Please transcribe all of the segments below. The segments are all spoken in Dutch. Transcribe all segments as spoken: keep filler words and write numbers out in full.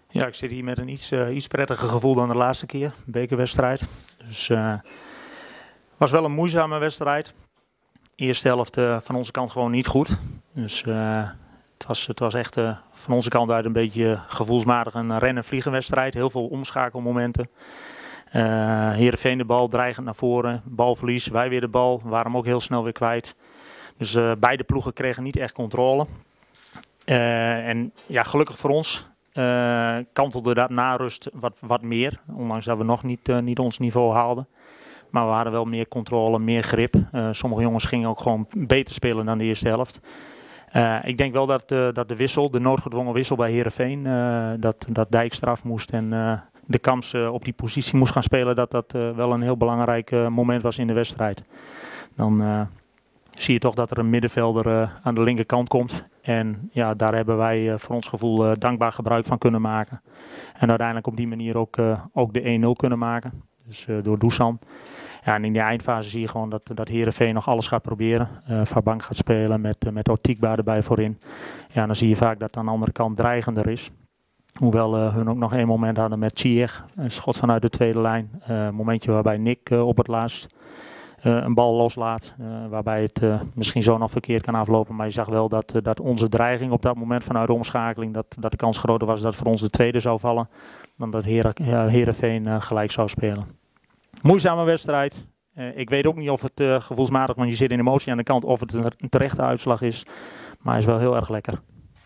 Ja, ik zit hier met een iets, uh, iets prettiger gevoel dan de laatste keer, bekerwedstrijd. Dus het uh, was wel een moeizame wedstrijd. De eerste helft uh, van onze kant gewoon niet goed. Dus uh, het, was, het was echt uh, van onze kant uit een beetje gevoelsmatig een rennen-vliegen wedstrijd. Heel veel omschakelmomenten. Uh, Heerenveen de bal dreigend naar voren, balverlies, wij weer de bal, waren hem ook heel snel weer kwijt. Dus uh, beide ploegen kregen niet echt controle. Uh, en ja, gelukkig voor ons uh, kantelde dat na rust wat, wat meer, ondanks dat we nog niet, uh, niet ons niveau haalden. Maar we hadden wel meer controle, meer grip. Uh, sommige jongens gingen ook gewoon beter spelen dan de eerste helft. Uh, ik denk wel dat, uh, dat de wissel, de noodgedwongen wissel bij Heerenveen, uh, dat, dat Dijkstra af moest en uh, de Kamps uh, op die positie moest gaan spelen, dat dat uh, wel een heel belangrijk uh, moment was in de wedstrijd. Dan uh, zie je toch dat er een middenvelder uh, aan de linkerkant komt. En ja, daar hebben wij uh, voor ons gevoel uh, dankbaar gebruik van kunnen maken. En uiteindelijk op die manier ook, uh, ook de één nul kunnen maken. Dus uh, door Dusan. Ja, en in die eindfase zie je gewoon dat, dat Heerenveen nog alles gaat proberen. Uh, Fabank gaat spelen met, uh, met Otikba erbij voorin. Ja, dan zie je vaak dat het aan de andere kant dreigender is. Hoewel uh, hun ook nog één moment hadden met Ziyech. Een schot vanuit de tweede lijn. Uh, een momentje waarbij Nick uh, op het laatst uh, een bal loslaat. Uh, waarbij het uh, misschien zo nog verkeerd kan aflopen. Maar je zag wel dat, uh, dat onze dreiging op dat moment vanuit de omschakeling. Dat, dat de kans groter was dat voor ons de tweede zou vallen. Dan dat Heer, uh, Heerenveen uh, gelijk zou spelen. Moeizame wedstrijd. Uh, ik weet ook niet of het uh, gevoelsmatig, want je zit in emotie aan de kant, of het een, een terechte uitslag is. Maar hij is wel heel erg lekker.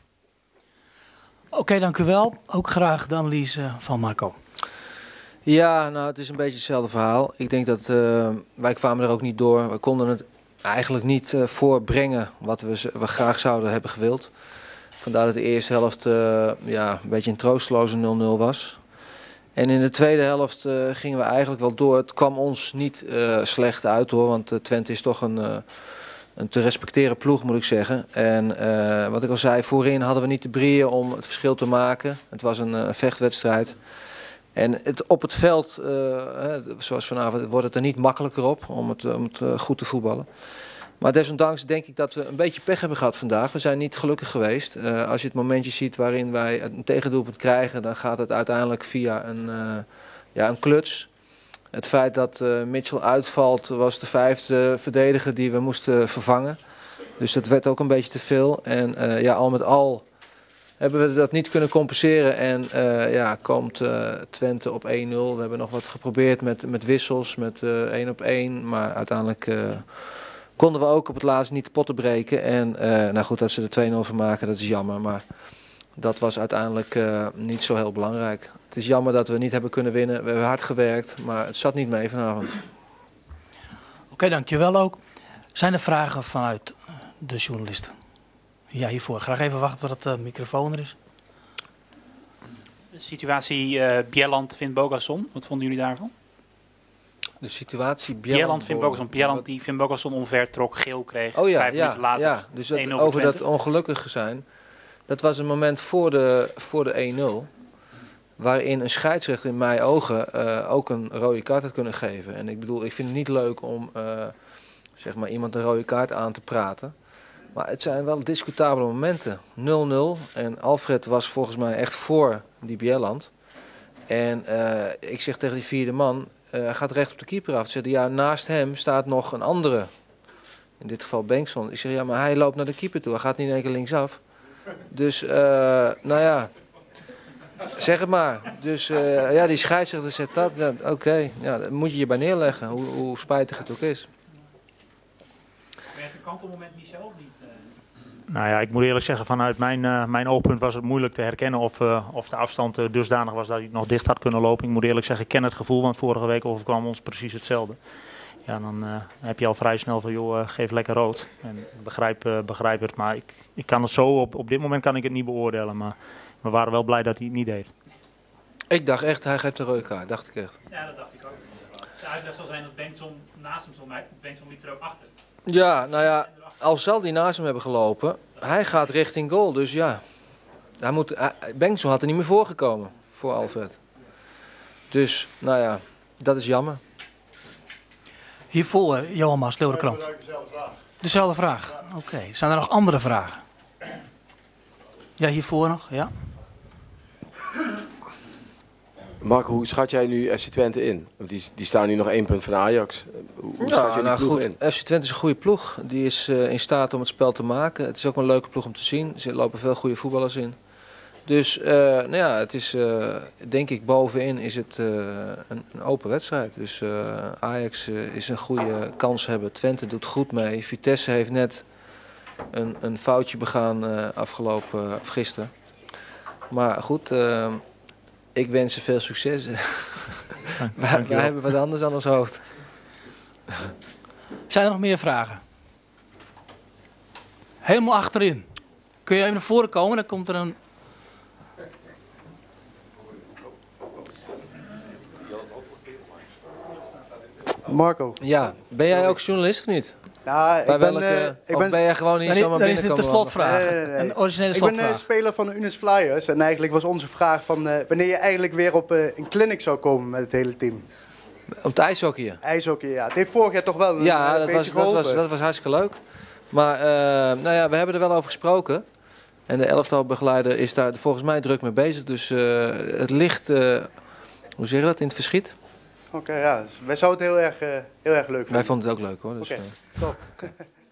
Oké, okay, dank u wel. Ook graag de analyse van Marco. Ja, nou het is een beetje hetzelfde verhaal. Ik denk dat uh, wij kwamen er ook niet door. We konden het eigenlijk niet uh, voorbrengen wat we, we graag zouden hebben gewild. Vandaar dat de eerste helft uh, ja, een beetje een troosteloze nul nul was. En in de tweede helft uh, gingen we eigenlijk wel door. Het kwam ons niet uh, slecht uit hoor, want uh, Twente is toch een, uh, een te respecteren ploeg moet ik zeggen. En uh, wat ik al zei, voorin hadden we niet de brieën om het verschil te maken. Het was een uh, vechtwedstrijd. En het, op het veld, uh, zoals vanavond, wordt het er niet makkelijker op om het, om het uh, goed te voetballen. Maar desondanks denk ik dat we een beetje pech hebben gehad vandaag. We zijn niet gelukkig geweest. Uh, als je het momentje ziet waarin wij een tegendoelpunt krijgen, dan gaat het uiteindelijk via een, uh, ja, een kluts. Het feit dat uh, Mitchell uitvalt was de vijfde verdediger die we moesten vervangen. Dus dat werd ook een beetje te veel. En uh, ja, al met al hebben we dat niet kunnen compenseren. En uh, ja, komt uh, Twente op één nul. We hebben nog wat geprobeerd met, met wissels, met uh, één op één. Maar uiteindelijk Uh, konden we ook op het laatst niet de potten breken. En uh, nou goed, dat ze er twee nul van maken, dat is jammer. Maar dat was uiteindelijk uh, niet zo heel belangrijk. Het is jammer dat we niet hebben kunnen winnen. We hebben hard gewerkt, maar het zat niet mee vanavond. Oké, okay, dankjewel ook. Zijn er vragen vanuit de journalisten? Ja, hiervoor. Graag even wachten tot de microfoon er is. De situatie uh, Bjelland vindt Bogasson. Wat vonden jullie daarvan? De situatie Bjelland vindt Bogasson. Bjelland die vindt Bogasson omver trok, geel kreeg. Oh ja, vijf ja, minuten later. Ja, dus dat, over dat ongelukkige zijn. Dat was een moment voor de, voor de één nul. Waarin een scheidsrechter in mijn ogen uh, ook een rode kaart had kunnen geven. En ik bedoel, ik vind het niet leuk om uh, zeg maar iemand een rode kaart aan te praten. Maar het zijn wel discutabele momenten. nul nul. En Alfred was volgens mij echt voor die Bjelland. En uh, ik zeg tegen die vierde man, uh, hij gaat recht op de keeper af. Ze zeggen, ja, naast hem staat nog een andere. In dit geval Bengtson. Ik zeg, ja, maar hij loopt naar de keeper toe. Hij gaat niet in één keer linksaf. Dus, uh, nou ja, zeg het maar. Dus uh, ja, die scheidsrechter zegt dat. Ja, Oké, okay. Ja, dat moet je je bij neerleggen, hoe, hoe spijtig het ook is. Merk een kantelmoment niet zelf niet? Uh... Nou ja, ik moet eerlijk zeggen, vanuit mijn, uh, mijn oogpunt was het moeilijk te herkennen of, uh, of de afstand uh, dusdanig was dat hij nog dicht had kunnen lopen. Ik moet eerlijk zeggen, ik ken het gevoel, want vorige week overkwam ons precies hetzelfde. Ja, dan uh, heb je al vrij snel van, joh, uh, geef lekker rood. En ik begrijp, uh, begrijp het, maar ik, ik kan het zo, op, op dit moment kan ik het niet beoordelen. Maar we waren wel blij dat hij het niet deed. Ik dacht echt, hij geeft een rode kaart, dacht ik echt. Ja, dat dacht ik ook. De uitleg zal zijn dat Bengtson naast hem stond, Bengtson liep er ook achter. Ja, nou ja, al zal hij naast hem hebben gelopen, hij gaat richting goal. Dus ja, hij moet, hij, Bengtson had er niet meer voorgekomen voor Alfred. Dus, nou ja, dat is jammer. Hiervoor, Johan Maas, Leeuwenkrant. Dezelfde vraag. Oké, okay. Zijn er nog andere vragen? Ja, hiervoor nog, ja. Marco, hoe schat jij nu F C Twente in? Want die, die staan nu nog één punt van Ajax. Hoe, hoe Ja, schat je die nou ploeg goed, in? F C Twente is een goede ploeg. Die is uh, in staat om het spel te maken. Het is ook een leuke ploeg om te zien. Er lopen veel goede voetballers in. Dus uh, nou ja, het is uh, denk ik bovenin is het uh, een, een open wedstrijd. Dus uh, Ajax uh, is een goede kans hebben. Twente doet goed mee. Vitesse heeft net een, een foutje begaan uh, afgelopen uh, of gisteren. Maar goed, uh, ik wens ze veel succes. wij, wij hebben wat anders aan ons hoofd. Zijn er nog meer vragen? Helemaal achterin. Kun je even naar voren komen? Dan komt er een... Marco. Ja, ben jij ook journalist of niet? Nou, ik Bij ben, welke, uh, ik of ben, ben jij gewoon hier Dan, zomaar dan is dit binnenkomen? de slotvraag. Nee, nee, nee. Een originele ik ben slotvraag. uh, speler van de Unis Flyers en eigenlijk was onze vraag van uh, wanneer je eigenlijk weer op uh, een clinic zou komen met het hele team. Op de ijshockey. IJshockey, ja. Het heeft vorig jaar toch wel een, Ja, uh, dat beetje was, dat, geholpen. was, dat was hartstikke leuk. Maar uh, nou ja, we hebben er wel over gesproken. En de elftalbegeleider is daar volgens mij druk mee bezig. Dus uh, het ligt, uh, hoe zeg je dat, in het verschiet. Oké, okay, ja. Dus wij zouden het heel erg, uh, heel erg leuk vinden. Wij vonden het ook leuk hoor. Dus, Oké, uh. top.